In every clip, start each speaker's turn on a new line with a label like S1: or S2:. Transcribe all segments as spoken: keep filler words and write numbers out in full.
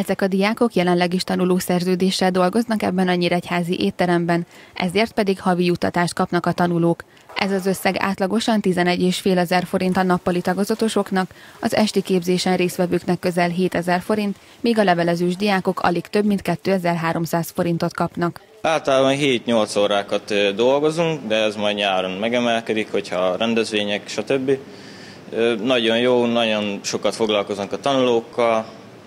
S1: Ezek a diákok jelenleg is tanulószerződéssel dolgoznak ebben a nyíregyházi étteremben, ezért pedig havi juttatást kapnak a tanulók. Ez az összeg átlagosan tizenegy és fél ezer forint a nappali tagozatosoknak, az esti képzésen résztvevőknek közel hétezer forint, míg a levelezős diákok alig több mint kétezer-háromszáz forintot kapnak.
S2: Általában hét-nyolc órákat dolgozunk, de ez majd nyáron megemelkedik, hogyha rendezvények, stb. Nagyon jó, nagyon sokat foglalkoznak a tanulókkal,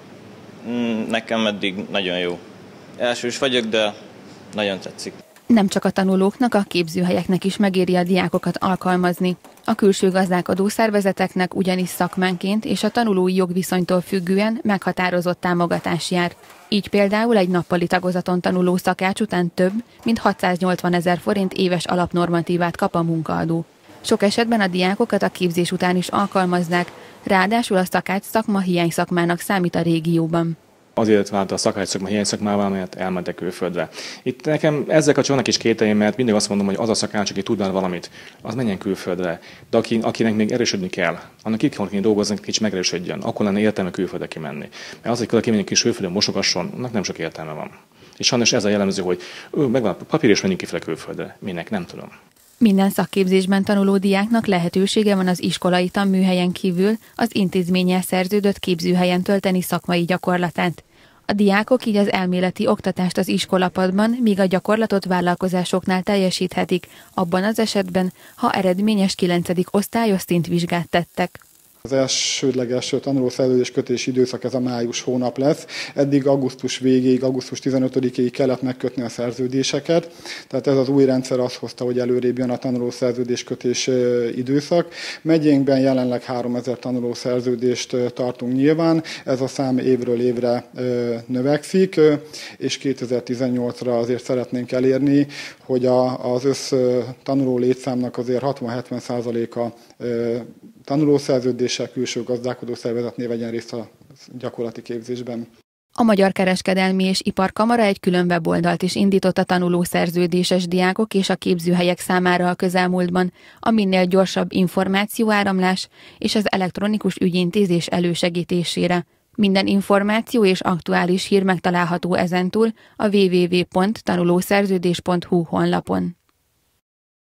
S2: nekem eddig nagyon jó. Elsős vagyok, de nagyon tetszik.
S1: Nem csak a tanulóknak, a képzőhelyeknek is megéri a diákokat alkalmazni. A külső gazdálkodó szervezeteknek ugyanis szakmánként és a tanulói jogviszonytól függően meghatározott támogatás jár. Így például egy nappali tagozaton tanuló szakács után több, mint hatszáznyolcvan ezer forint éves alapnormatívát kap a munkaadó. Sok esetben a diákokat a képzés után is alkalmaznák, ráadásul a szakács szakma hiányszakmának számít a régióban.
S3: Azért vált a szakács szakma hiányszakmával, mert elmentek külföldre. Itt nekem ezzel kapcsolatban is kételjeim, mert mindig azt mondom, hogy az a szakács, aki tud valamit, az menjen külföldre. De aki, akinek még erősödni kell, annak itt kell dolgozni, kicsit megerősödjön, akkor lenne értelme külföldre kimenni. Mert az, hogy valaki menjen kis külföldön mosogasson, annak nem sok értelme van. És sajnos ez a jellemző, hogy megvan a papír és menjünk kifele külföldre. Minek, nem tudom.
S1: Minden szakképzésben tanuló diáknak lehetősége van az iskolai tanműhelyen kívül az intézménnyel szerződött képzőhelyen tölteni szakmai gyakorlatát. A diákok így az elméleti oktatást az iskolapadban, míg a gyakorlatot vállalkozásoknál teljesíthetik, abban az esetben, ha eredményes kilencedik osztályos szintvizsgát tettek.
S4: Az elsődleges tanulószerződéskötési időszak ez a május hónap lesz. Eddig augusztus végéig, augusztus tizenötödikéig kellett megkötni a szerződéseket. Tehát ez az új rendszer azt hozta, hogy előrébb jön a tanulószerződéskötés időszak. Megyénkben jelenleg háromezer tanulószerződést tartunk nyilván. Ez a szám évről évre növekszik, és kétezer-tizennyolcra azért szeretnénk elérni, hogy az össz tanuló létszámnak azért hatvan-hetven százaléka tanulószerződéssel külső gazdálkodó szervezetnél vegyen részt a gyakorlati képzésben.
S1: A Magyar Kereskedelmi és Iparkamara egy külön weboldalt is indított a tanulószerződéses diákok és a képzőhelyek számára a közelmúltban, a minél gyorsabb információáramlás és az elektronikus ügyintézés elősegítésére. Minden információ és aktuális hír megtalálható ezentúl a double-u double-u double-u pont tanulószerződés pont hu honlapon.